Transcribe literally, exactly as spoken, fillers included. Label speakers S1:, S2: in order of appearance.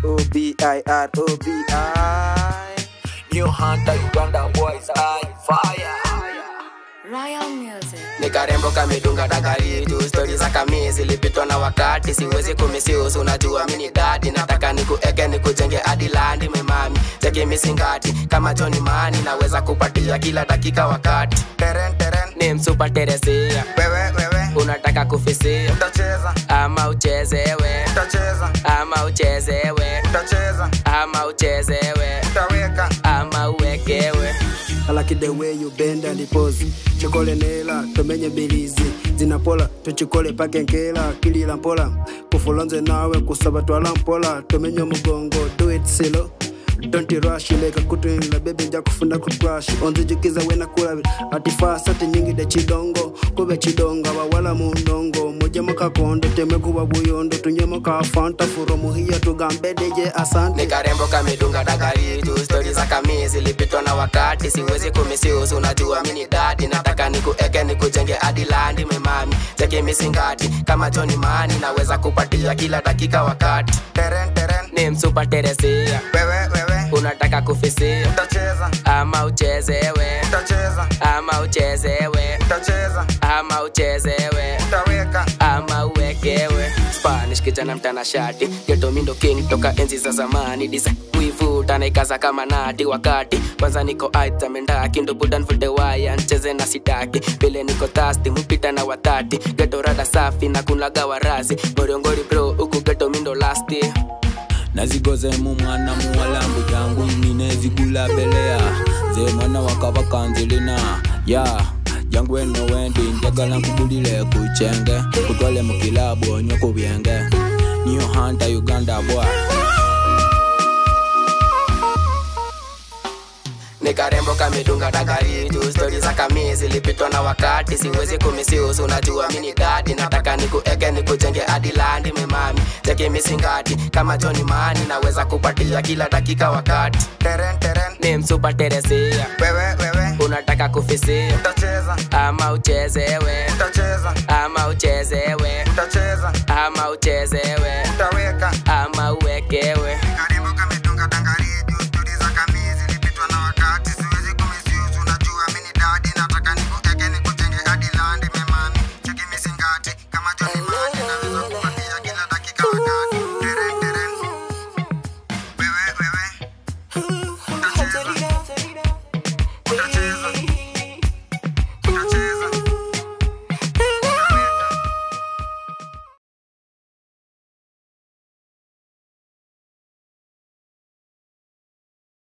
S1: O B I R O B I.
S2: New Hunter Uganda boys I fire.
S3: Royal Music.
S2: Nikarembo kamedunga dagari tu stories za kamizi lipitwa na wakati siwezi kumisiusu unajua mimi ni daddy nataka nikueke nikujenge hadi landi mami cheki misingati kama Johnny Mani naweza kupatia kila dakika wakati teren teren ni msupa teresia wewe wewe unataka kufisia utacheza ama uchezewe utacheza ama uchezewe utacheza ama uchezewe utaweka ama uwekewe.
S1: I like the way you bend and pose. Chikole nela, tumenye bilizi. Zinapola, tuchikole pake nkela. Kili lampola, kufulonze nawe kusabatwa lampola. Tumenye mugongo, do it silo. Don't you rush, like a kutu la baby nja kufunda kutrush. Onzi jukiza wena kula atifa sati nyingi de chidongo. Kube chidonga wa wala mundongo. Moja maka kondo, teme kuwa buyondo. Tunye maka fanta furo muhiya tugambe deje asante.
S2: Nikarembo kamedunga dagari tu stories za kamizi lipitwa na wakati siwezi kumisiusu unajua mimi ni daddy nataka nikueke nikujenge hadi landi mami cheki misingati kama Johnny Mani naweza kupatia kila dakika wakati teren teren ni msupa teresia wewe wewe unataka kufisia utacheza ama uchezewe utacheza ama uchezewe utacheza ama uchezewe utaweka ama uwekewe. Spanish kijana mtanashati geto mindo king toka enzi za zamani design wivuta naikaza kama nati wakati kwanza niko aita menda kindo budan fulte waya ncheze na sitaki vile niko thirsty mpita na watati geto rada safi na kunlaga warazi ngoriongori bro uku geto mindo lasti
S4: nazigoze mu mwana muwalambu jangu ninezi gula belea ze mwana wakabakanzilina ya jangu eno wendi njagala nkugulile kuchenge kutwale mu kilabu onyo ku byenge. New Hunter Uganda boy.
S2: Nikarembo kamedunga dagari tu stories za kamizi lipitwa na wakati siwezi kumisiusu unajua mimi ni daddy nataka nikueke nikujenge hadi landi mami cheki misingati kama Johnny Mani naweza kupatia kila dakika wakati teren teren ni msupa teresia wewe wewe unataka kufisia utacheza ama uchezewe utacheza ama uchezewe utacheza ama uchezewe